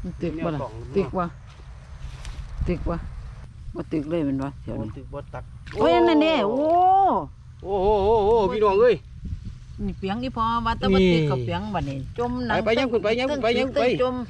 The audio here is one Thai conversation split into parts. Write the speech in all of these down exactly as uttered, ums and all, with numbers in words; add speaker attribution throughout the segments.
Speaker 1: ตึกบ่ล่ะตึกว่าตึกว่าบ่ตึกเลยมันวะเดี๋ยวนี้
Speaker 2: ตึกบ่ตัก
Speaker 1: โอ้ยนั่นนี่โอ้
Speaker 2: โอ้โหโอ้โหพี่น้องเอ้ย
Speaker 1: นี่เปียงนี่พอว่าแต่ว่าตึกกับเปียงบัดนี้จมหนัง
Speaker 2: ไปยังคุณไปยังคุณไปยังไป
Speaker 1: จม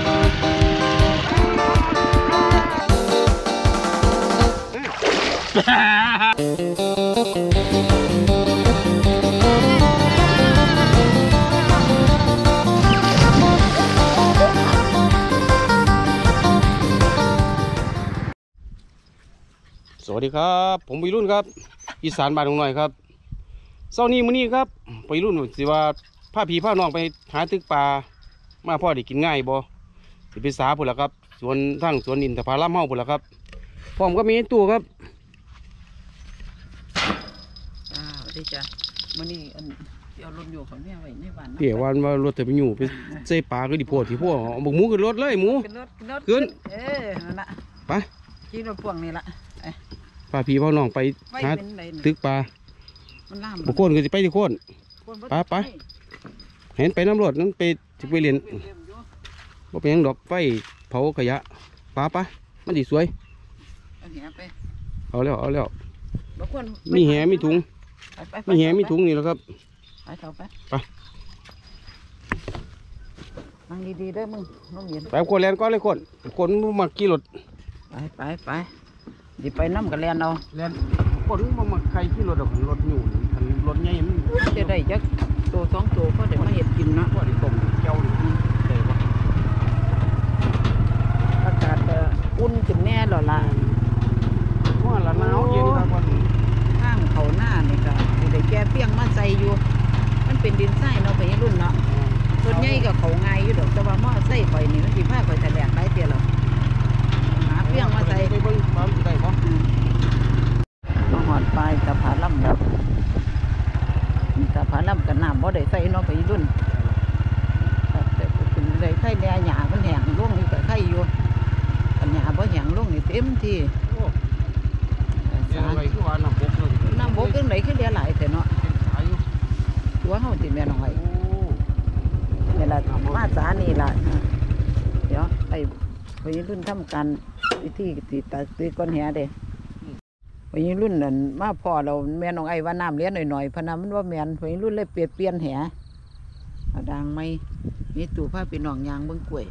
Speaker 2: สวัสดีครับผมวัยรุ่นครับอีสานบ้านของหน่อยครับเช้านี้มื้อนี้ครับวัยรุ่นสิว่าพาพี่พาน้องไปหาตึกปลามาพ่อได้กินง่ายบ่สิไปสาพุ่นล่ะครับสวนทั้งสวนอินทผลัมเฮาพุ่นล่ะครับพร้อมก็มีตู้ครับ
Speaker 1: อ้าวได้จ้ะมื้อนี้อันเอารถอยู่ของแม่ไว้ในบ้าน
Speaker 2: เดี๋ยววันว่ารถจะไปอยู่ไปเซปลาก็ดิโพดที่พวกเอาบักหมูขึ้นรถเลยหมู
Speaker 1: ขึ้นรถขึ้นรถ
Speaker 2: ขึ้น
Speaker 1: เออนั่นล่ะ
Speaker 2: ไป
Speaker 1: ขี่รถพ่วงนี่ล่ะ
Speaker 2: พาพี่พาน้องไปหาตึกปลาบุคคลก็จะไปที่โคนไปไปเห็นไปน้ำรถนั้นไปจะไปเรียนว่าเป็นยังดอกไฟเผาขยะปลาปะมันดีสวยเอาแล้วเอาแล้วมีแหมีถุงมีแหมีถุงนี่แล้วครับ
Speaker 1: ไปเถอะไปไปนั่งดีๆด้วยมึงน้องเย็น
Speaker 2: ไปคนแลนก็เลยคนคนมากี่รถ
Speaker 1: ไปไปไปดิไปน้ำกับแลนเอา
Speaker 2: แลนคนมามาใครกี่รถดอกรถอยู่รถใหญ่มัน
Speaker 1: จะได้จักตัวสองตัวก็เดี๋ยวมาเห็ดกินเนาะ
Speaker 2: ก็ได้ต้มเจ้าเลยได้ปะ
Speaker 1: อากาศอุ่นขึ้นแน่หรอล่ะ
Speaker 2: ว่าละหนาวเย็นครับวัน
Speaker 1: ข้างเขาหน้านี่ก็ได้แก่เปี้ยงมาใส่อยู่มันเป็นดินทรายเนาะไปรุ่นเนาะต้นใหญ่กับเขาไงอยู่ดอกแต่ว่าหม้อใส่ไฟนี่มันสิผ้าไฟแถลงได้เตี้ยหรอหาเปี้ยงมาใส่
Speaker 2: ได้บ่บ้านได้ปะ
Speaker 1: มาหอดปลายตะผาล่ำแบบตะผาล่ำกับน้ำบ่ได้ใส่เนาะไปรุ่นแต่ถึงได้ไข่แดงหยามันแห้งร่วงนี่ก็ไข่อยู่ปัญญาบ่แห้งร่วงนี่เต็มที่
Speaker 2: อะไรคือว่าน้ำบกเลย
Speaker 1: น้ำบกจังไหนคือเดียหลายแต่เนาะตัวเฮาติแม่น้องไอ้นี่ล่ะมาสานี่ล่ะเดี๋ยวไปไปรุ่นทำการวิธีติดตาตีก้อนแหเด้ไปรุ่นนั่นมาพอเราแม่น้องไอ้ว่าน้ำเลี้ยนหน่อยๆพนันมันว่าแม่นไปรุ่นเลยเปลี่ยนเปลี่ยนแหดังไม่มีตู่ผ้าเป็นหนองยางเบิ้งกล้วย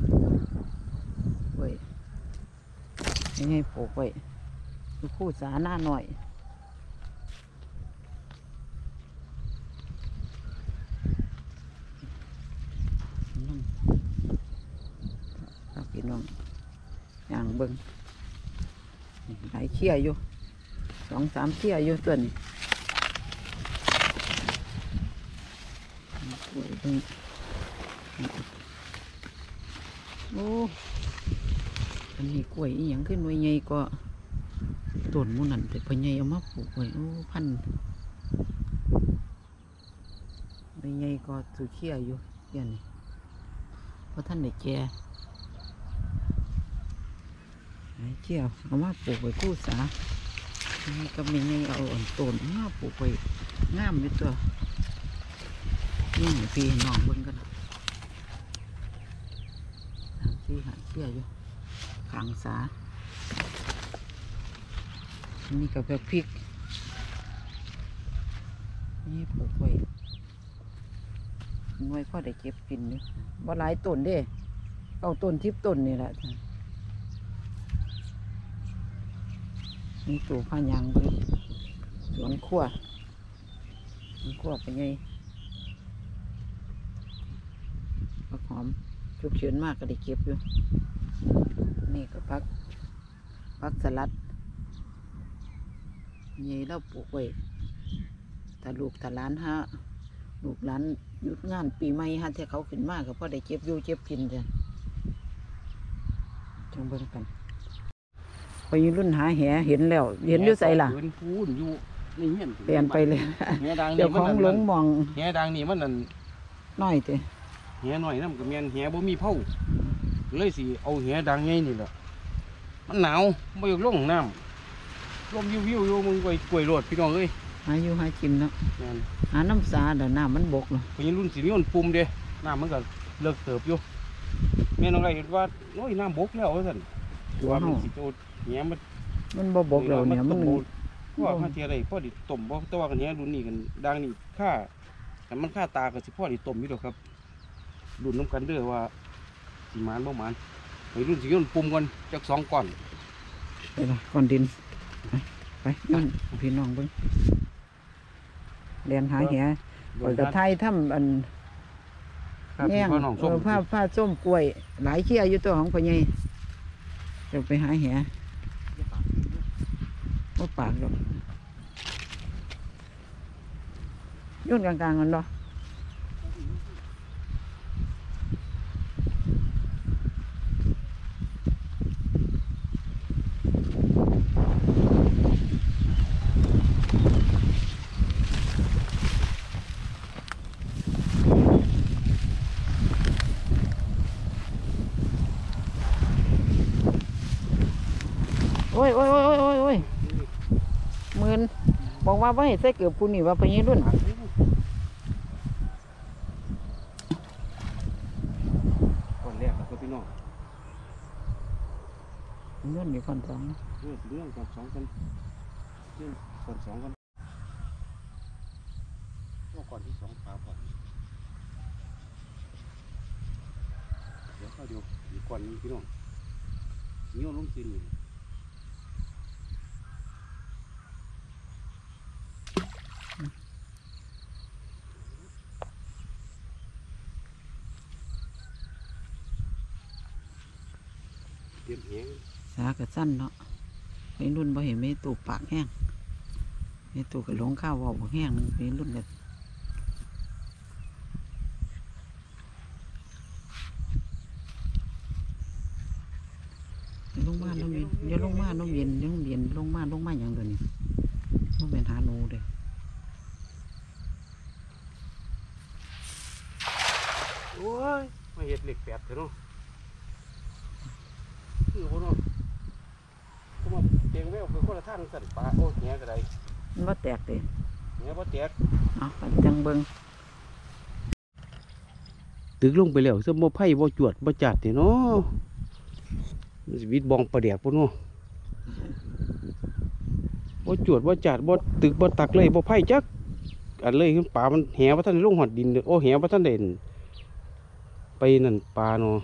Speaker 1: กล้วยยังไงปลูกไว้คู่สาหน้าหน่อยผ้าเป็นหนองยางเบิ้งหลายเชี่ยอยู่สองสามเชี่ยอยู่ตัวนี้โอ้อันนี้กล้วยอีหยังขึ้นไว้ใหญ่ก็ต้นมูนันแต่พอใหญ่เอามาปลูกไว้โอ้พันไว้ใหญ่ก็สุเชี่ยอยู่เชี่ยนี่เพราะท่านได้แก่เชี่ยเอามาปลูกไว้กู้สาก็ไม่ใหญ่เอาอ่อนต้นมาปลูกไว้งามอยู่ตัวนี่พี่น้องเบิ่งกันพี่หาเชี่ยอยู่ขางสาอันนี้ก็แบบพริกนี่ปลูกไว้ไว้พ่อได้เก็บกินนี่บ่หลายต้นเด้เอาต้นทิพต้นนี่แหละนี่ตัวผ้ายางเลยสวนขั้วสวนขั้วเป็นไงผักหอมชุบเชื้อมากก็ได้เก็บอยู่นี่ก็พักพักสลัดใหญ่แล้วปลูกไว้ถ้าลูกถ้าหลานฮะลูกหลานหยุดงานปีใหม่ฮะที่เขาขึ้นมากก็พอได้เก็บอยู่เก็บกินจ้ะจงเบิ่งกันไปรุ่นหาแหเห็นแล้วเห็นอยู่ใส่ล่ะเปลี่ยนไปเลยเดี๋ยวของหลงมอง
Speaker 2: แหดังนี่มันนั่น
Speaker 1: น้อยเตะ
Speaker 2: แหน้อยน้ำกับแมนแหบ่มีเผาเลยสิเอาแหดังไงนี่แหละมันหนาวไม่อยากลงน้ำลมวิววิวอยู่มึงไปกล้วยโรดพี่น้องเอ้ย
Speaker 1: หาอยู่หากินเนาะหาน้ำสาเดี๋ยวน้ำมันบกเนาะ
Speaker 2: ไปรุ่นสีนี้มันปุ่มเด้น้ำมันก็เลิกเติบอยู่แม่น้องไรเห็นว่าโอ้ยน้ำบกแล้วท่าน
Speaker 1: ตัว
Speaker 2: ว่า
Speaker 1: เฮา
Speaker 2: มันสิโตแหนมัน
Speaker 1: มันบ่บกแล้วเนี่ยมัน
Speaker 2: ว่าข้าเทียอะไรพ่อดิต้มบ่แต่ว่ากันเนี้ยรุ่นนี้กันดังนี่ค่าแต่มันค่าตากันสิพ่อดิต้มนี่ดอกครับรุ่นน้ำกันเด้อว่าสีมานบ่มานไปรุ่นสิย่นปุ่มก่อนจักสองก้อน
Speaker 1: ไปละก้อนดินไปไปนั่นพี่น้องเบิ่งเรียนหาแหปล่อยกระไทยทำอัน
Speaker 2: ครับ
Speaker 1: แง่ง
Speaker 2: พ่อน้อง
Speaker 1: เอ
Speaker 2: ส้ม
Speaker 1: อผ้าผ้าส้มกล้วย หลายเชี่ยอยู่ตัวของพ่อใหญ่เดี๋ยวไปหาแหว่าปากหรอกโย่นกลางๆกันเนาะโอ้ยโอ้ยโอ้ยโอ้ยโอ้ยหมื่นบอกว่าว่าให้ใส่เกือบคุณนี่ว่าไปยี่รุ่น
Speaker 2: ก้อนแรกแล้วก็พี่น้อง
Speaker 1: รุ่นนี่คนสอง
Speaker 2: เรื่องเรื่องก่อนสองกันเรื่องก่อนสองกันก็ก่อนที่สองขาก่อนเดี๋ยวเข้าเดียวอีกก่อนนึงพี่น้องโยนลงซีนเตรียมแหง
Speaker 1: สากระสั้นเนาะไปรุ่นบ่เห็นไม่ตูปากแห้งไม่ตูกระหลงข้าวว่าบ่แห้งนึงไปรุ่นกันลงมาน้ำเย็นอย่าลงมาน้ำเย็นอย่าลงเย็นลงมาลงมาอย่างเดียวนี้ต้องเป็นหาหนูเด้อ
Speaker 2: โอ้ยมาเห็ดเหล็กแปดเถอะเนาะคือพวกเนาะก็มาเตียงแววคือคนละท่านสั่นปลาโอ้แหงกระได
Speaker 1: มันบ่แตกเด้
Speaker 2: แหงบ่แตก
Speaker 1: เอาไปจังเบิ่ง
Speaker 2: ตึกลงไปแล้วซะบ่ไผ่บ่จวดบ่จัดนี่เนาะมันสิวิตบองประเดียกพุ่นเนาะบ่จวดบ่จัดบ่ตึกบ่ตักเลยบ่ไผ่จักอันเลยคือปลามันแหบ่ทันได้ลงหอดดินเด้อโอ้แหบ่ทันได้ไปนั่นปลาเนาะ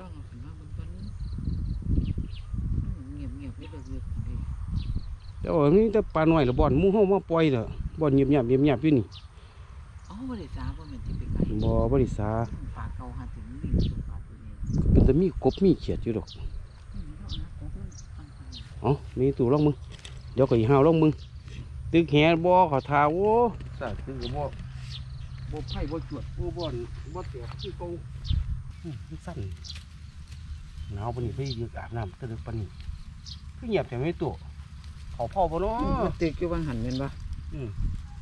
Speaker 1: เงียบเงียบไม่ได้เงียบเลย
Speaker 2: แต่ว่านี่แต่ปลาน้อยละบ่อนหมู่เฮามาปล่อยเด้อบ่อนเงียบๆเงียบๆอยู่นี่
Speaker 1: อ๋อบ่ได้สาบ่แม่นสิไปไกล
Speaker 2: บ่บ่ได้สา
Speaker 1: ปากเก่าหาถึงนี่สุดปากตัวนี้
Speaker 2: เป็นแต่มีกบมีเขียดอยู่ดอกเอ๋อมีตู้ลองมึงเดี๋ยวก็อีหาวลองมึงตึกแหบ่เขาทาโอ้ซาตึกก็บ่บ่ไผ่บ่จวดบ่บ่อนบ่แตกคือเก่าอืมมันสั่นหนาวปานนี้ไปยืนอาบน้ำตะลึกปานนี้คือเงียบแต่ไม่ตัวเขาเผาบ่เนาะ
Speaker 1: มันติดอยู่บางหันแม่นบ่
Speaker 2: อืม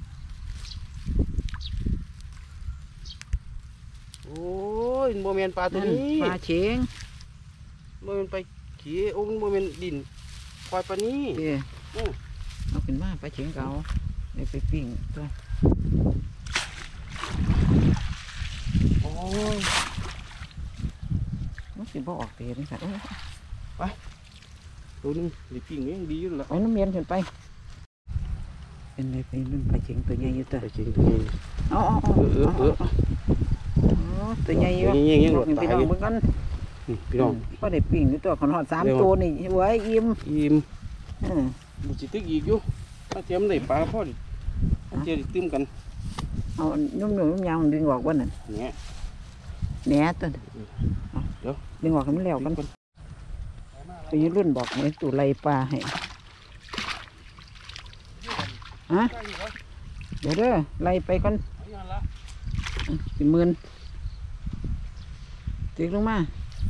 Speaker 2: โอ้ยบ่แม่นปลาตัวนี้
Speaker 1: ปลาเชง
Speaker 2: บ่แม่นไปขี้โอ้ยบ่แม่นดินปล่อยปลานี้
Speaker 1: เด้
Speaker 2: อือ
Speaker 1: เอาขึ้นมาปลาเชงเก่าไปไปปิ้งตัว
Speaker 2: โอ้ย
Speaker 1: มันสิบ่ออกเตะนี่ค่ะโอ้ย
Speaker 2: ตัวนึงได้ปิ้งเองดีอยู่แล้ว
Speaker 1: เอาน้ำเย็นขึ้นไปเป็นไงไปนุ่นปลาเชงตัวใหญ่อยู่ตัว
Speaker 2: ไปกินตัวนี้
Speaker 1: เอาเอาเอา
Speaker 2: เออเออเออ
Speaker 1: เอาตัวใหญ่อยู่
Speaker 2: ตัวใหญ่ๆยังหลด
Speaker 1: พี่
Speaker 2: ตาย
Speaker 1: น้อง
Speaker 2: อยู่
Speaker 1: เบิ่งกัน
Speaker 2: นี่พี่น้อง
Speaker 1: ก็ได้ปิ้งอยู่ตัวขนอดสาม
Speaker 2: เดี๋ยว
Speaker 1: ตัวนี่ไว้อิ่ม
Speaker 2: อิ่ม
Speaker 1: เออ
Speaker 2: บุจิตึกอีกอยู่ถ้าเทียมได้ปลาพอดิถ้าเทียมได้ตื้มกัน
Speaker 1: เอานุ่มๆนุ่มยาวดึงออกว่านั่น
Speaker 2: เนี่ย
Speaker 1: แหน่ตัวน่ะเอา
Speaker 2: เดี๋ยว
Speaker 1: ดึงออกให้มันแล้วกัน
Speaker 2: ดึง
Speaker 1: ไปรุ่นบอกเหมือนตู่ไล่ปลาให้ฮะเดี๋ยวเด้อไล่ไปก่อนสิหมื่นตีลงมา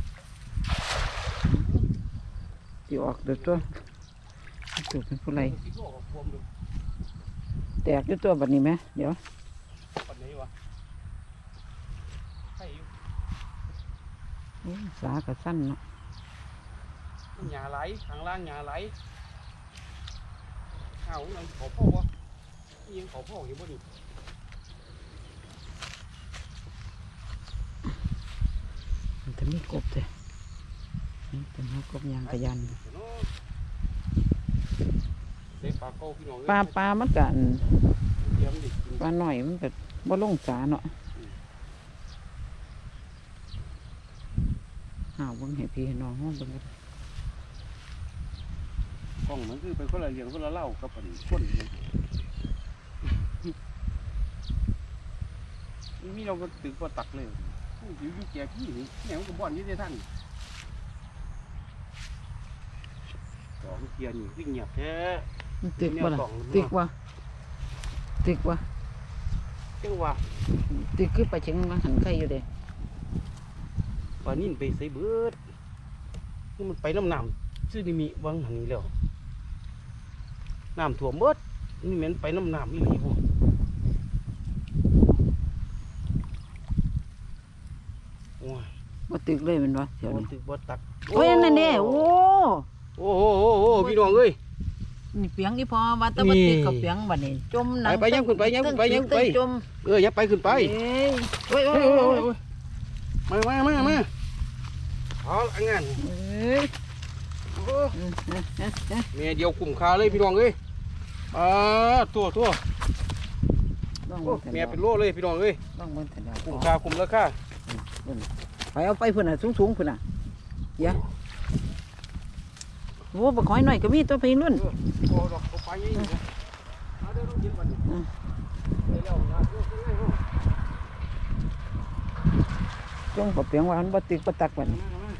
Speaker 1: ตีออกเดี๋ยวตัวตู่เป็นผู้ไล่แตกด้วยตัวแบบนี้ไหมเดี๋ยว
Speaker 2: ปันไหนวะใช่อยู่
Speaker 1: โอ้ยสากระสั้นเนาะ
Speaker 2: หญ้าไหลข้างล่างหญ้าไหลเอาหนังขอพ่อวะยังขอพ่ออยู่บ่ดิ
Speaker 1: มันจะมีกบเลยเป็นหัวกบยางกระยัน
Speaker 2: ได้ปลาเก้าพี่น้อง
Speaker 1: ปลาปลามันกัน
Speaker 2: เยี่ยมดิ
Speaker 1: ปลาหน่อยมันก็บ่ลงสาเนาะหาเบิ่งให้พี่ให้น้องห้องเบิ่งกัน
Speaker 2: กล้องมันคือเป็นคนละเลี้ยงคนละเล่ากับอันคนมีเราก็ตึกว่าตักเลยอยู่อยู่แก่พี่นี่เนี่ยมันก็บ่อนยี่ได้ท่านสองเทียนวิ่งเงียบแท้
Speaker 1: มันติกบ่ล่ะติกบ่ติกบ่
Speaker 2: จังหวะ
Speaker 1: ติกคือไปเชียงมาหันไข่อยู่เด้
Speaker 2: ปลานิ่นไปใส่เบิดนี่มันไปน้ำน้ำซื้อนี่มีวังหันนี้แล้วน้ำถ่วมเบิดนี่เหม็นไปน้ำน้ำนี่หลีพวกโอ้ย
Speaker 1: บ่ติกเลยแมันบ่เดี๋ยว
Speaker 2: บ่
Speaker 1: นี้
Speaker 2: ตึกบ่ตัก
Speaker 1: โอ้ยนั่นเด้โอ้
Speaker 2: โอ้โหโอ้โหพี่น้องเอ้ย
Speaker 1: นี่เปียงอีพอว่าแต่บ่ติกกับเปียงบัดนี้จมน้ำ
Speaker 2: ไปไปยังขึ้นไปยังขึ้นไปยังขึ้นไป
Speaker 1: จม
Speaker 2: เอออย่าไปขึ้นไป
Speaker 1: เอ้ยโอ้ยโอ้
Speaker 2: เฮ้
Speaker 1: ย
Speaker 2: ย
Speaker 1: โอ้
Speaker 2: โอ้
Speaker 1: ย
Speaker 2: ย
Speaker 1: โอ้
Speaker 2: โอ้
Speaker 1: ย
Speaker 2: ยมามามามาเอาละงาน
Speaker 1: เอ้ย
Speaker 2: โอ้เมียเดียวคุ้มค่าเลยพี่น้องเอ้ยอ่าตัวตัว
Speaker 1: ลอง
Speaker 2: โอ้
Speaker 1: เบิ่ง
Speaker 2: เมียเป็นโลเลยพี่น้องเอ้ย
Speaker 1: ลองเบิ่งเถอะเดี๋ยว
Speaker 2: คุ้มค่าคุ้มราคา
Speaker 1: ไปเอาไปพุ่นน่ะสูงๆพุ่นน่ะเดี๋ยวโอ้บักหอยหน่อยก็มีตัวพี่รุ่น
Speaker 2: เออโอ้ดอกเอาไปยังไงนะเอาเดี๋ยวเราเย็นวันนี้เดี๋ยวเราเอาเดี๋ยวเอาเอา
Speaker 1: จงกับเปียงว่ามันบ่ติกบ่ตักบัดนี้
Speaker 2: มามา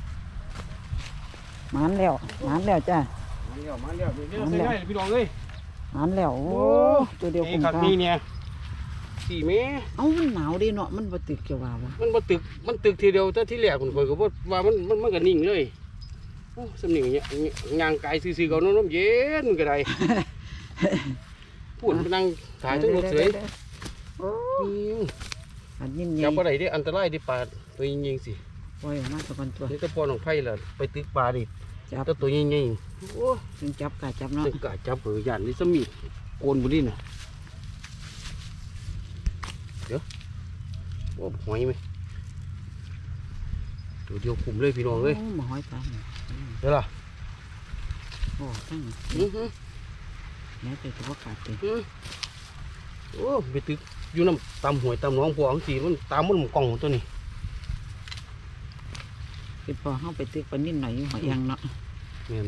Speaker 1: หมานแล้วหมานแล้วจ้า
Speaker 2: มาเร็วมาเร็วเดี๋ยวเราใส่ได้เลยพี่น้องเอ้ย
Speaker 1: หมานแล้วโอ้ตัวเดียว
Speaker 2: นี่
Speaker 1: คุ้ม
Speaker 2: ครับ
Speaker 1: ค่า
Speaker 2: นี่เนี่ยสี่เมตร
Speaker 1: เอ้ามันหนาวดีเนาะมันบ่ติกเกี่ยวว่าวะ
Speaker 2: มันมาตึกมันตึกทีเดียวแต่ที่แรกผมเคยก็ว่าว่ามันมันมันก็นิ่งเลยโอ้สำเนียงเนี่ยยางกายซื่อๆเขาน้ำเย็นก็ได้พูดไปนั่งถ่ายทั้งรถเสย
Speaker 1: โอ้อันนี้ใหญ่
Speaker 2: จับอะไรได้อันตรายได้ปลาตัวยิงๆสิ
Speaker 1: ปล่อยออกมาสักคนตัว
Speaker 2: นี่ก็พอหนองไผ่ละไปตึกปลาดิ
Speaker 1: จับ
Speaker 2: ก็ตัวยิงๆโอ้
Speaker 1: ถึงจับกะจับเนาะ
Speaker 2: ตึกกะจับเผือหยันนี่สมีโกนบุรีน่ะเดี๋ยวโอ้หอยไหมตัวเดียวคุมเลยพี่น้องเลย
Speaker 1: โอ้หมาหอยปลาเนี่ย
Speaker 2: เดี๋ยวล่ะ
Speaker 1: โอ้ทั้ง
Speaker 2: อื้อหือ
Speaker 1: แม่ไปตัวขาดเลย
Speaker 2: อื้อโอ้ไปตึกอยู่น้ำตำหวยตำหนองพวกอังสีมันตามมันกล่องตัวนี้
Speaker 1: คือพอเข้าไปตึกปลานิ่นหน่อยอยู่หอยยังเนาะ
Speaker 2: เงี้ย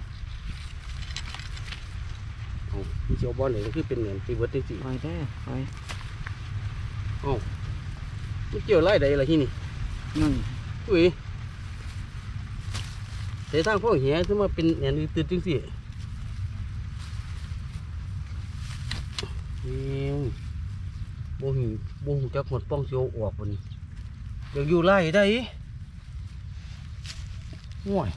Speaker 2: เอาพี่เจ้าบอลเนี่ยคือเป็นเหมือนปีเบิร์ดจริง
Speaker 1: ปล่อยได้ปล่อย
Speaker 2: ๆเอ้ามันเกี่ยวไรใดล่ะที่นี่
Speaker 1: นั่น
Speaker 2: อุ้ยแต่ทางพ่อเหี้ยที่มาเป็นอย่างนี้ตื่นจริงสินี่โบหิโบหูจักหมดป้องเสียวออกวันนี้อยากอยู่ไร่ได้ห่วย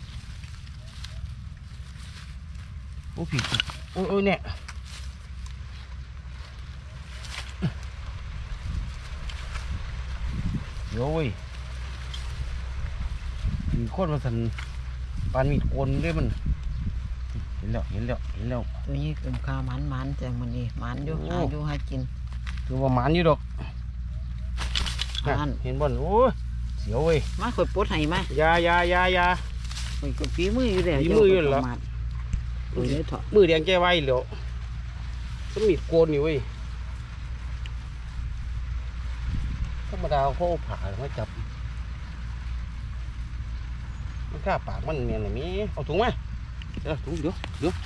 Speaker 2: โอ้ผีโอ้ยโอ้ยเนี่ยโย้ยมีโคตรมาสันปานมีดโกนด้วยมันเห็นแล้วเห็นแล้วเห็นแล้ว
Speaker 1: ตัวนี้กลุ่มคาหมันหมันแต่มันนี่หมันอยู่
Speaker 2: โอ้
Speaker 1: หาอยู่หากิน
Speaker 2: คือว่าหมานอยู่ดอก
Speaker 1: หมัน
Speaker 2: เห็นบ่นโอ้ยเสียวเว้ย
Speaker 1: มาข่อยปลดให้มา
Speaker 2: อยาอยาอยาอยา
Speaker 1: ข่อยก็ฝีมืออยู่แล้ว
Speaker 2: ฝีมืออยู่เหรอ
Speaker 1: เจ้าก็ประมาทโอ้ยเด้อเถาะ
Speaker 2: มือแดงใจไวเหลียวสมีดโกนนี่เว้ยธรรมดาเขาเอาผ่ามาจับมันกล้าปากมันเมียนอะไรมีเอาถุงมาเดี๋ยวถุงเดี๋ยวเดี๋ยว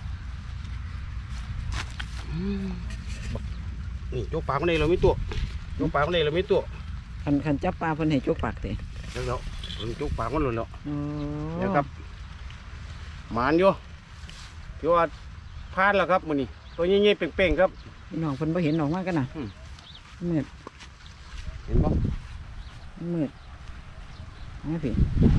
Speaker 2: อืมบักนี่โจกปากมันเลยเราไม่ตัวโจกปากมันเลยเราไม่ตัว
Speaker 1: คันคันจับปลาเพิ่นให้จกปากเด้
Speaker 2: เดี๋ยวเดี๋ยวเราโจกปากมันหล่นแล้ว
Speaker 1: โอ้
Speaker 2: เดี๋ยวครับหมานอยู่ที่ว่าพลาดแล้วครับมันนี่ตัวเงี้ยๆเป่งๆครับ
Speaker 1: พี่น้องเพิ่นบ่เห็นออกมากันน่ะ
Speaker 2: อืม
Speaker 1: มืด
Speaker 2: เห็นปะ
Speaker 1: มืดนี่พี่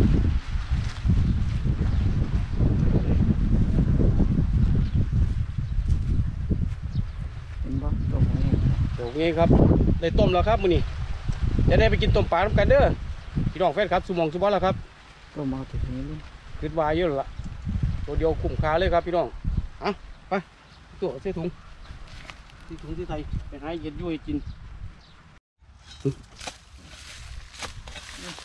Speaker 1: เห็นบ่ตรงนี้
Speaker 2: โอเคครับได้ต้มแล้วครับมันนี่จะได้ไปกินต้มปลาทำกันเด้อพี่น้องแฟนครับสุมองสุบอลแล้วครับ
Speaker 1: ตัวมาถึงนี้เลย
Speaker 2: คิดวายเยอะแล้วล่ะตัวเดียวคุ้มค่าเลยครับพี่น้องอ่ะไปตัวเส้ถุงที่ถุงที่ไทยไปหาเย็ดยุ่ยกิน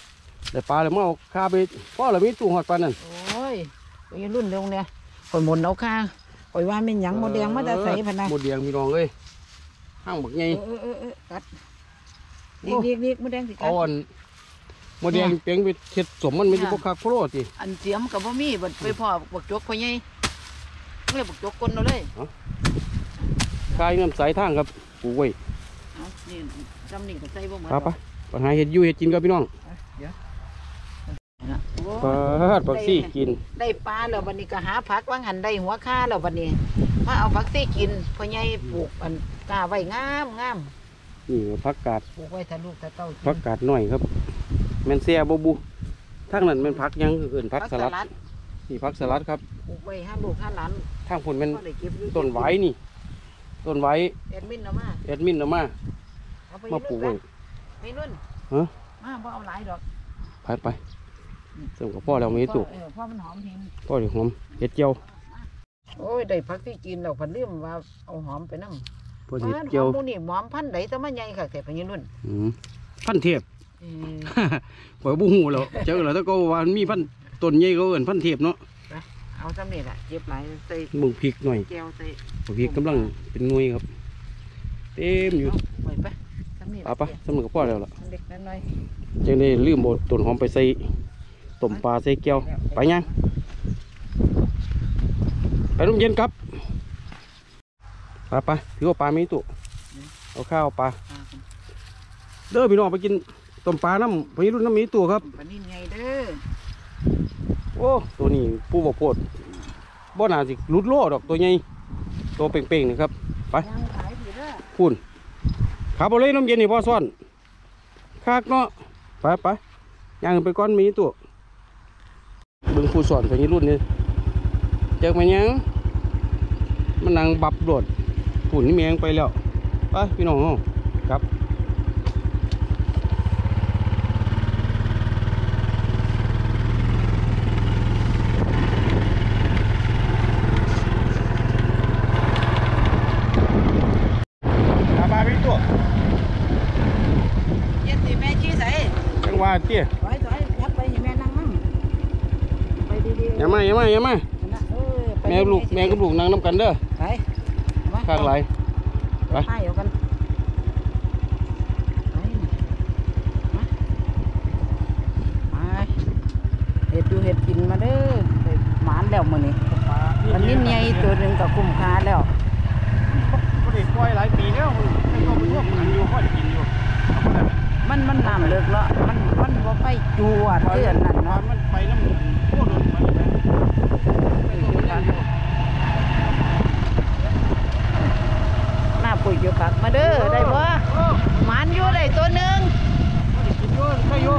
Speaker 2: เดี๋ยวปลาเลยมาเอาคาไปพ่อเรามีตู้หอดปลานั่น
Speaker 1: โอ้ยไปรุ่นเร็วเนี่ยข่อยหมุนเอาค่าข่อยว่าเป็นหยังโมแดงมาจะใส่พะนะ
Speaker 2: หมดแดงพี่น้องเลยห้างบักใหญ่
Speaker 1: เออเออเออกัดเรียกเรียกเรียกโมแดงสิกั
Speaker 2: เอา
Speaker 1: ด
Speaker 2: อันหมดแดงเปียงไปเช็ดสมมันไม่ได้พกคักโคโรสิ
Speaker 1: อันเสียมกับพ่มีบัดไปพ่อบักจกพ่อใหญ่เมื่อบักจกคนเอาเลย
Speaker 2: คายน้ำใสทางครับปูไว้
Speaker 1: เอานี่จำนี่ก็ใส่บ่เหมือน
Speaker 2: ปลาปะปัญหาเห็ดอยู่เห็ดกินครับพี่น้อง
Speaker 1: เดี๋ยว
Speaker 2: ปลาปักซี่กิน
Speaker 1: ได้ปลาแล้ววันนี้ก็หาผักว่างหันได้หัวข้าแล้ววันนี้มาเอาผักซี่กินพ่อใหญ่ปลูกอันกล้าไว้งามงาม
Speaker 2: นี่ผักกาด
Speaker 1: ปลูกไว้ถ้าลูกถ้าเต้า
Speaker 2: ผักกาดหน่อยครับแมนเซียบูบูทางนั้นแมันผักยังเอื่นผักสลัดนี่ผักสลัดครับ
Speaker 1: ปลูกไว้ห้าลูกห้าหลาน
Speaker 2: ทางผลเป็น
Speaker 1: ก็ได้เก็บอยู่
Speaker 2: ต้นไว้นี่ต้นไว้
Speaker 1: แอดมินเอามา
Speaker 2: แอดมินเอามา
Speaker 1: เอาไป
Speaker 2: มาปลูกไว้
Speaker 1: ไม่นุ่น
Speaker 2: ฮะ
Speaker 1: มาบ่เอาหลายดอก
Speaker 2: ไปไปเสริมกับพ่อเราไม่ตุก
Speaker 1: เออพ่อมันหอมทีม
Speaker 2: พ่อเดี๋ยวหอมเห็ดเจียว
Speaker 1: โอ้ยได้ผักที่กินแล้วพันเลื่อมว่าเอาหอมไปนั่ง
Speaker 2: พ่อเห็ดเจียว
Speaker 1: หอมหมูนี่หอมพันธุ์ไหนแต่มันใหญ่ค่ะแต่พญานุ่น
Speaker 2: อืมพันเทพ
Speaker 1: เออ
Speaker 2: ข่อยบูฮูแล้วเจ้าแล้วถ้าก็ว่ามันมีพันต้นใหญ่ก็เอิ้นพันเทพเนาะ
Speaker 1: เอาซ้ำนี่แหละเจ็บหลายใส่
Speaker 2: มึงพริกหน่อย
Speaker 1: แก้วใส่
Speaker 2: พริกกำลังเป็นหน่วยครับเต็มอยู่
Speaker 1: ปล่อยไปซ้ำนี่
Speaker 2: ปะปะสำนึกกับพ่อแล้วล่ะ
Speaker 1: เด็กน้อย
Speaker 2: จังได้ลืมบดต้นหอมไปใส่ต้มปลาใส่แก้วไปยังไปร่มเย็นครับไปไปถือว่าปลาไม่ตุเอาข้าวปลาเด้อพี่น้องไปกินต้มปลาน้ำพี่รุ่นน้ำมีตัวครับ
Speaker 1: ปลานิ่ไงเด้อ
Speaker 2: โอ้ตัวนี้ปูบอกโพดบ่น่าสิรุดโลดอกตัวใหญ่ตัวเป่งๆนี่ครับไป
Speaker 1: ยังขายอยู่เด้อ
Speaker 2: พูนขับเอาเลยน้ำเย็นนี่พอซ่อนคากเนาะไปไปย่างไปก้อนมีตัวเบิ่งผู้สอนตัวนี้รุ่นนี้เจอมายังมันนั่งบับโดดปุ่นนี่แมงไปแล้วไปพี่น้องครับมาพี่ตัว
Speaker 1: เย็นสิแม่ชี้ใส่
Speaker 2: จังหวะเตี้ย
Speaker 1: ถอยถอยยับไปให้แม่นั่งมั่งไปดีๆ
Speaker 2: อย่ามาอย่ามาอย่ามา
Speaker 1: เออไป
Speaker 2: แม่ลูกแม่กับลูกนั่งน้ำกันเด้อ
Speaker 1: ไปมา
Speaker 2: ข้างไหลไป
Speaker 1: ให้เอากันไปมาไปเห็ดดูเห็ดกินมาเด้อไปหมานแล้วมื้อนี้วันนี้ใหญ่ตัวหนึงก็คุ้มค่าแล้ว
Speaker 2: ก็ได้ปล่อยหลายปีแล้วไม่ต้องไปร่วมกันอยู่ค่อยกินอยู่
Speaker 1: มันมันน้ำเลิกแล้วมันมันบ่ไปจวดเตือนนั่นเนาะ
Speaker 2: มันไปน้ำโคตรมันเลย
Speaker 1: หน้าปุ๋ยอยู่คักมาเด้อได้บ่หมานอยู่ได้ตัวหนึง
Speaker 2: กินอยู่ได้อยู่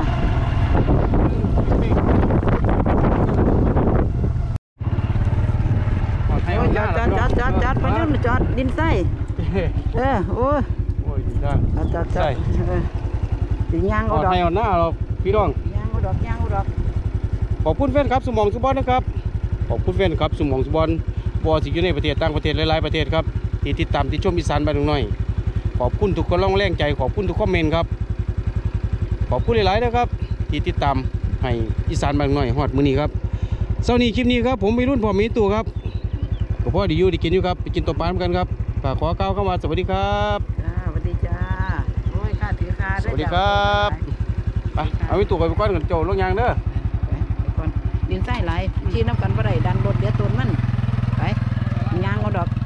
Speaker 1: จอดจอดจอดจอดจอดไปนู่นจอดดินไส้เออโอ้ย
Speaker 2: โอ้ยดีจัง
Speaker 1: จอดจอดจอดเออสิย่างเอาดอก
Speaker 2: ให้เอาหน้าเราพี่น้อง
Speaker 1: ย่างเอาดอกย่างเอาดอก
Speaker 2: ขอบคุณแฟนครับสมองสุบอลนะครับขอบคุณแฟนครับสมองสุบอลบอสิอยู่ในประเทศต่างประเทศหลายๆประเทศครับที่ติดตามที่ชมอีสานบ้านหน่อยขอบคุณทุกคนร่องแรงใจขอบคุณทุกคอมเมนต์ครับขอบคุณหลายๆนะครับที่ติดตามให้อีสานบ้านหน่อยฮอดมื้อนี้ครับเช้านี้คลิปนี้ครับผมมีรุ่นพอมีตัวครับก็พอดีอยู่ดีกินอยู่ครับไปกินตัวปลาเหมือนกันครับฝากขอก้าวเข้ามาสวัสดีครับ
Speaker 1: จ้าสวัสดีจ้าโอ้ยค่าถือค่า
Speaker 2: สวัสดีครับไปเอาไปตัวไปก้อนกันโจลงยางเด้อ
Speaker 1: ไปก่อนดินไส้หลายชี้น้ำกันบ่ได้ดันรถเดี๋ยวต้นมันไปย่างเอาดอก